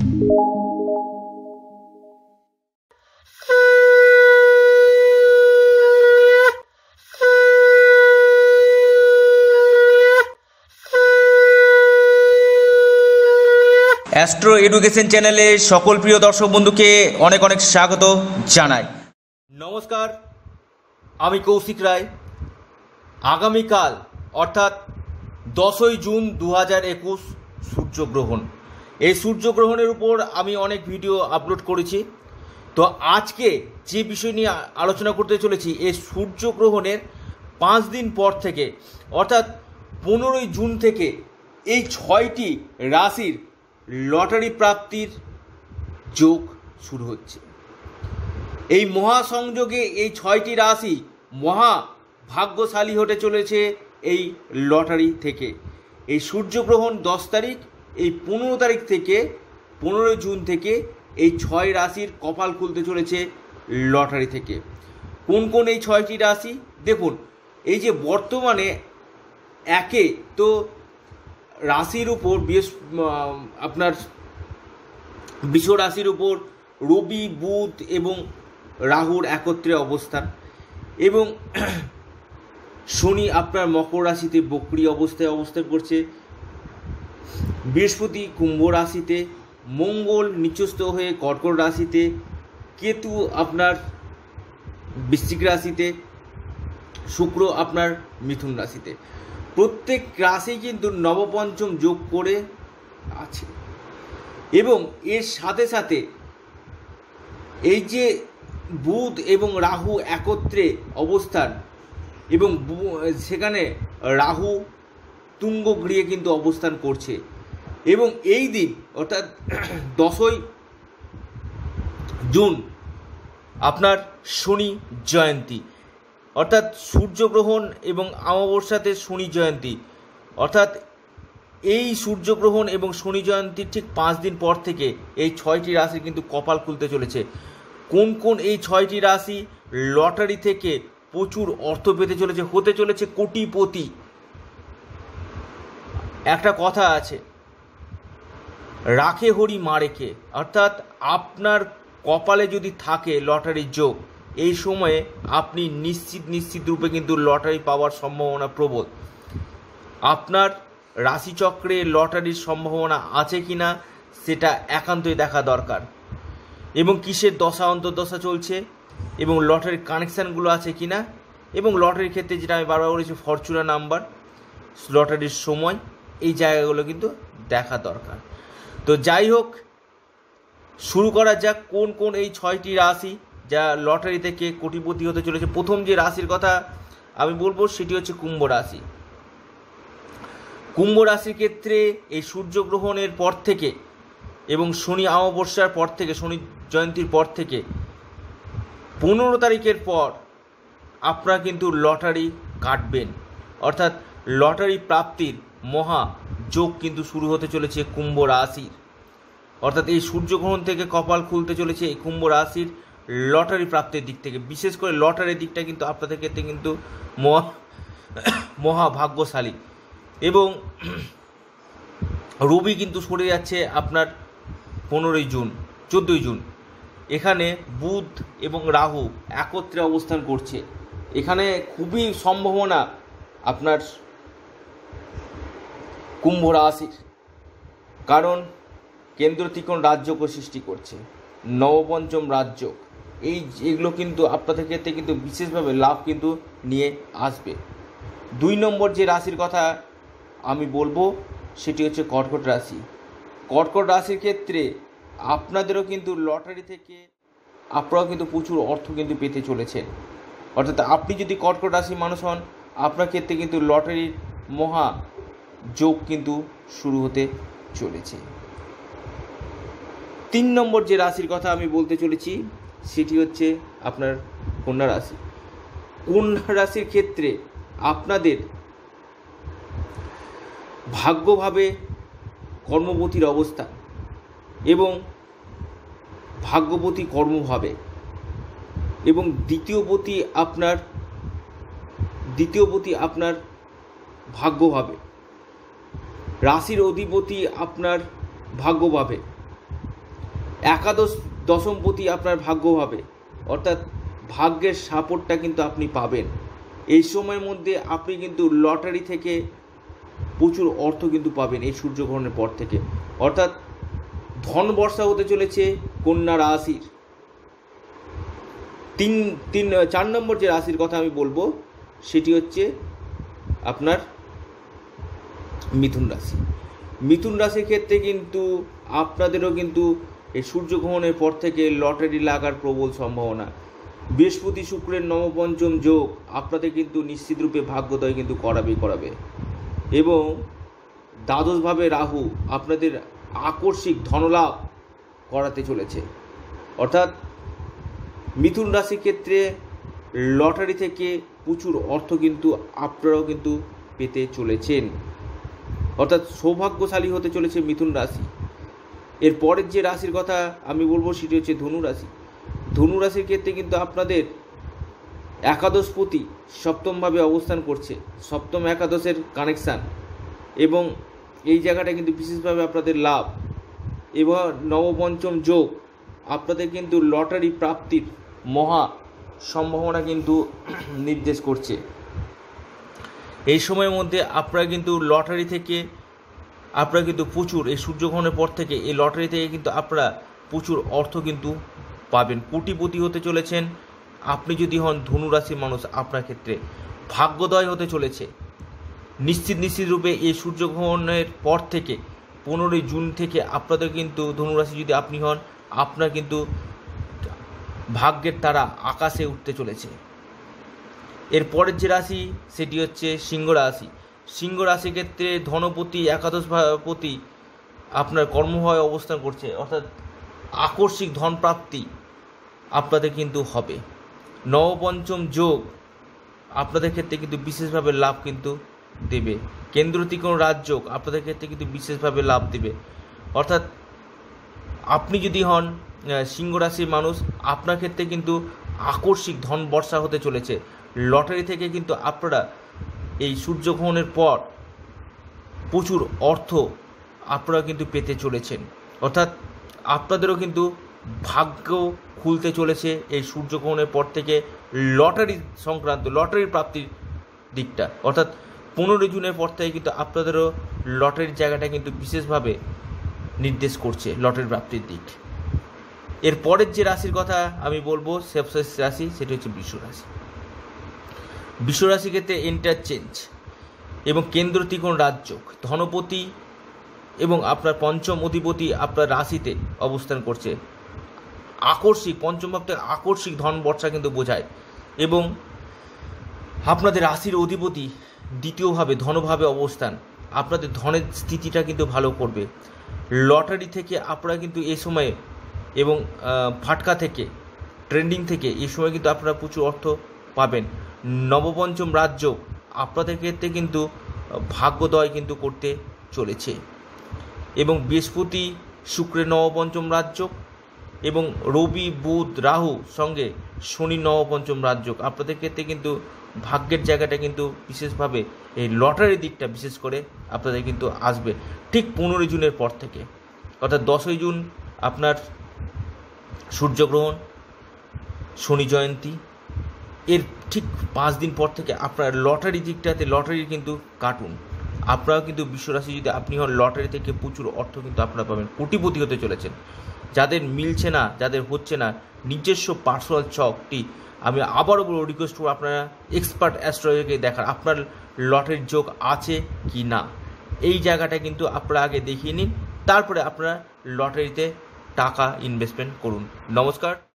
Astro education চ্যানেলে সকল প্রিয় দর্শক বন্ধুকে অনেক অনেক স্বাগত জানাই। নমস্কার, আমি কৌশিক রায়। আগামীকাল অর্থাৎ 10ই জুন 2021 সূর্যগ্রহণ। এই সূর্যগ্রহণের উপর আমি অনেক ভিডিও আপলোড করেছি। তো আজকে যে বিষয় নিয়ে আলোচনা করতে চলেছি, এই সূর্যগ্রহণের 5 দিন পর থেকে অর্থাৎ 15ই জুন থেকে এই 6টি রাশির লটারি প্রাপ্তির যোগ শুরু হচ্ছে। এই মহাসংযোগে এই 6টি রাশি মহা ভাগ্যশালী হতে চলেছে এই লটারি থেকে। এই সূর্যগ্রহণ 10 তারিখ, এই 15 তারিখ থেকে 15 জুন থেকে এই 6 রাশির কপাল খুলতে চলেছে লটারি থেকে। কোন কোন এই 6টি রাশি দেখুন। এই যে বর্তমানে একে তো রাশির উপর আপনার বৃষ রাশির উপর রবি, বুধ এবং রাহুর একত্রে অবস্থান, এবং শনি আপনার মকর রাশিতে বক্রী অবস্থায় অবস্থান করছে, বৃহস্পতি কুম্ভ রাশিতে, মঙ্গল নিচস্থ হয়ে কর্কট রাশিতে, কেতু আপনার বৃশ্চিক রাশিতে, শুক্র আপনার মিথুন রাশিতে। প্রত্যেক রাশি কিন্তু নবপঞ্চম যোগ করে আছে, এবং এর সাথে সাথে এই যে বুধ এবং রাহু একত্রে অবস্থান, এবং সেখানে রাহু তুঙ্গ গৃহে কিন্তু অবস্থান করছে। এবং এই দিন অর্থাৎ 10ই জুন আপনার শনি জয়ন্তী, অর্থাৎ সূর্যগ্রহণ এবং অমাবস্যাতে শনি জয়ন্তী। অর্থাৎ এই সূর্যগ্রহণ এবং শনি জয়ন্তীর ঠিক 5 দিন পর থেকে এই 6টি রাশি কিন্তু কপাল খুলতে চলেছে। কোন কোন এই 6টি রাশি লটারি থেকে প্রচুর অর্থ পেতে চলেছে, হতে চলেছে কোটিপতি। একটা কথা আছে, রাখে হরি মারেকে, অর্থাৎ আপনার কপালে যদি থাকে লটারির যোগ, এই সময়ে আপনি নিশ্চিত রূপে কিন্তু লটারি পাওয়ার সম্ভাবনা প্রবল। আপনার রাশিচক্রে লটারির সম্ভাবনা আছে কি না সেটা একান্তই দেখা দরকার, এবং কিসের দশা অন্তর্দশা চলছে, এবং লটারির কানেকশানগুলো আছে কি না, এবং লটারির ক্ষেত্রে যেটা আমি বারবার বলেছি ফরচুনা নাম্বার, লটারির সময়, এই জায়গাগুলো কিন্তু দেখা দরকার। তো যাই হোক, শুরু করা যাক কোন কোন এই 6টি রাশি যা লটারি থেকে কোটিপতি হতে চলেছে। প্রথম যে রাশির কথা আমি বলবো সেটি হচ্ছে কুম্ভ রাশি। কুম্ভ রাশির ক্ষেত্রে এই সূর্যগ্রহণের পর থেকে এবং শনি অমাবস্যার পর থেকে, শনি জয়ন্তীর পর থেকে 15 তারিখের পর আপনারা কিন্তু লটারি কাটবেন, অর্থাৎ লটারি প্রাপ্তির মহা যোগ কিন্তু শুরু হতে চলেছে কুম্ভ রাশির। অর্থাৎ এই সূর্যগ্রহণ থেকে কপাল খুলতে চলেছে এই কুম্ভ রাশির লটারি প্রাপ্তির দিক থেকে। বিশেষ করে লটারির দিকটা কিন্তু আপনাদের ক্ষেত্রে কিন্তু মহা ভাগ্যশালী। এবং রবি কিন্তু সরে যাচ্ছে আপনার 15ই জুন, 14ই জুন। এখানে বুধ এবং রাহু একত্রে অবস্থান করছে। এখানে খুবই সম্ভাবনা আপনার কুম্ভ রাশির, কারণ কেন্দ্র ত্রিকোণ রাজযোগ সৃষ্টি করছে, নবপঞ্চম রাজযোগ। এগুলো কিন্তু আপনাদের ক্ষেত্রে কিন্তু বিশেষভাবে লাভ কিন্তু নিয়ে আসবে। 2 নম্বর যে রাশির কথা আমি বলবো সেটি হচ্ছে কর্কট রাশি। কর্কট রাশির ক্ষেত্রে আপনাদেরও কিন্তু লটারি থেকে আপনারাও কিন্তু প্রচুর অর্থ কিন্তু পেতে চলেছেন। অর্থাৎ আপনি যদি কর্কট রাশির মানুষ হন, আপনার ক্ষেত্রে কিন্তু লটারির মহা যোগ কিন্তু শুরু হতে চলেছে। 3 নম্বর যে রাশির কথা আমি বলতে চলেছি সেটি হচ্ছে আপনার কন্যা রাশি। কন্যা রাশির ক্ষেত্রে আপনাদের ভাগ্যভাবে কর্মপতির অবস্থান, এবং ভাগ্যপতি কর্মভাবে, এবং দ্বিতীয়পতি আপনার ভাগ্যভাবে, রাশির অধিপতি আপনার ভাগ্যভাবে, একাদশ দশমপতি আপনার ভাগ্য হবে, অর্থাৎ ভাগ্যের সাপোর্টটা কিন্তু আপনি পাবেন। এই সময়ের মধ্যে আপনি কিন্তু লটারি থেকে প্রচুর অর্থ কিন্তু পাবেন এই সূর্যগ্রহণের পর থেকে, অর্থাৎ ধন বর্ষা হতে চলেছে কন্যা রাশির। 4 নম্বর যে রাশির কথা আমি বলবো সেটি হচ্ছে আপনার মিথুন রাশি। মিথুন রাশির ক্ষেত্রে কিন্তু আপনাদেরও কিন্তু এই সূর্যগ্রহণের পর থেকে লটারি লাগার প্রবল সম্ভাবনা। বৃহস্পতি শুক্রের নবপঞ্চম যোগ আপনাদের কিন্তু নিশ্চিতরূপে ভাগ্যোদয় কিন্তু করাবে এবং দ্বাদশভাবে রাহু আপনাদের আকস্মিক ধনলাভ করাতে চলেছে, অর্থাৎ মিথুন রাশির ক্ষেত্রে লটারি থেকে প্রচুর অর্থ কিন্তু আপনারাও কিন্তু পেতে চলেছেন, অর্থাৎ সৌভাগ্যশালী হতে চলেছে মিথুন রাশি। এর পরের যে রাশির কথা আমি বলবো সেটি হচ্ছে ধনু রাশি। ধনু রাশির ক্ষেত্রে কিন্তু আপনাদের একাদশপতি সপ্তমভাবে অবস্থান করছে, সপ্তম একাদশের কানেকশান, এবং এই জায়গাটা কিন্তু বিশেষভাবে আপনাদের লাভ এবং নবপঞ্চম যোগ আপনাদের কিন্তু লটারি প্রাপ্তির মহা সম্ভাবনা কিন্তু নির্দেশ করছে। এই সময়ের মধ্যে আপনারা কিন্তু লটারি থেকে আপনারা কিন্তু প্রচুর, এই সূর্যগ্রহণের পর থেকে এই লটারি থেকে কিন্তু আপনারা প্রচুর অর্থ কিন্তু পাবেন, কোটিপতি হতে চলেছেন। আপনি যদি হন ধনু রাশির মানুষ, আপনার ক্ষেত্রে ভাগ্যোদয় হতে চলেছে নিশ্চিত রূপে। এই সূর্যগ্রহণের পর থেকে 15 জুন থেকে আপনাদের কিন্তু ধনুরাশি যদি আপনি হন, আপনার কিন্তু ভাগ্যের তারা আকাশে উঠতে চলেছে। এর পরের যে রাশি সেটি হচ্ছে সিংহ রাশি। সিংহ রাশির ক্ষেত্রে ধনপতি একাদশপতি আপনার কর্মভাবে অবস্থান করছে, অর্থাৎ আকস্মিক ধন প্রাপ্তি আপনাদের কিন্তু হবে। নবপঞ্চম যোগ আপনাদের ক্ষেত্রে কিন্তু বিশেষভাবে লাভ কিন্তু দেবে। কেন্দ্র ত্রিকোণ রাজযোগ আপনাদের ক্ষেত্রে কিন্তু বিশেষভাবে লাভ দেবে, অর্থাৎ আপনি যদি হন সিংহ রাশির মানুষ, আপনার ক্ষেত্রে কিন্তু আকস্মিক ধন বর্ষা হতে চলেছে। লটারি থেকে কিন্তু আপনারা এই সূর্যগ্রহণের পর প্রচুর অর্থ আপনারা কিন্তু পেতে চলেছেন, অর্থাৎ আপনাদেরও কিন্তু ভাগ্য খুলতে চলেছে এই সূর্যগ্রহণের পর থেকে লটারি সংক্রান্ত, লটারির প্রাপ্তির দিকটা, অর্থাৎ 15 জুনের পর থেকে কিন্তু আপনাদেরও লটারির জায়গাটা কিন্তু বিশেষভাবে নির্দেশ করছে, লটারি প্রাপ্তির দিক। এর পরের যে রাশির কথা আমি বলবো শেষ রাশি সেটি হচ্ছে বৃষ রাশি। বৃষ রাশির ক্ষেত্রে ইন্টারচেঞ্জ এবং কেন্দ্র ত্রিকোণ রাজযোগ, ধনপতি এবং আপনার পঞ্চম অধিপতি আপনার রাশিতে অবস্থান করছে। আকস্মিক পঞ্চম ভাব থেকে আকস্মিক ধন বর্ষা কিন্তু বোঝায়, এবং আপনাদের রাশির অধিপতি দ্বিতীয়ভাবে ধনভাবে অবস্থান আপনাদের ধনের স্থিতিটা কিন্তু ভালো করবে। লটারি থেকে আপনারা কিন্তু এই সময়ে এবং ফাটকা থেকে, ট্রেন্ডিং থেকে এই সময় কিন্তু আপনারা প্রচুর অর্থ পাবেন। নবপঞ্চম রাজযোগ আপনাদের ক্ষেত্রে কিন্তু ভাগ্যোদয় কিন্তু করতে চলেছে, এবং বৃহস্পতি শুক্রের নবপঞ্চম রাজযোগ এবং রবি বুধ রাহু সঙ্গে শনি নবপঞ্চম রাজযোগ আপনাদের ক্ষেত্রে কিন্তু ভাগ্যের জায়গাটা কিন্তু বিশেষভাবে এই লটারির দিকটা বিশেষ করে আপনাদের কিন্তু আসবে ঠিক 15 জুনের পর থেকে, অর্থাৎ 10ই জুন আপনার সূর্যগ্রহণ, শনি জয়ন্তী, এর ঠিক 5 দিন পর থেকে আপনার লটারি দিকটাতে লটারির কিন্তু কার্টুন। আপনারাও কিন্তু বিশ্বরাশি যদি আপনি হন, লটারি থেকে প্রচুর অর্থ কিন্তু আপনারা পাবেন, কোটিপতি হতে চলেছেন। যাদের মিলছে না, যাদের হচ্ছে না, নিজস্ব পার্সোনাল ছকটি আমি আবারও বলবো, রিকোয়েস্ট করবো আপনারা এক্সপার্ট অ্যাস্ট্রোলজারকে দেখার আপনার লটারির যোগ আছে কি না, এই জায়গাটা কিন্তু আপনারা আগে দেখিয়ে নিন, তারপরে আপনারা লটারিতে টাকা ইনভেস্টমেন্ট করুন। নমস্কার।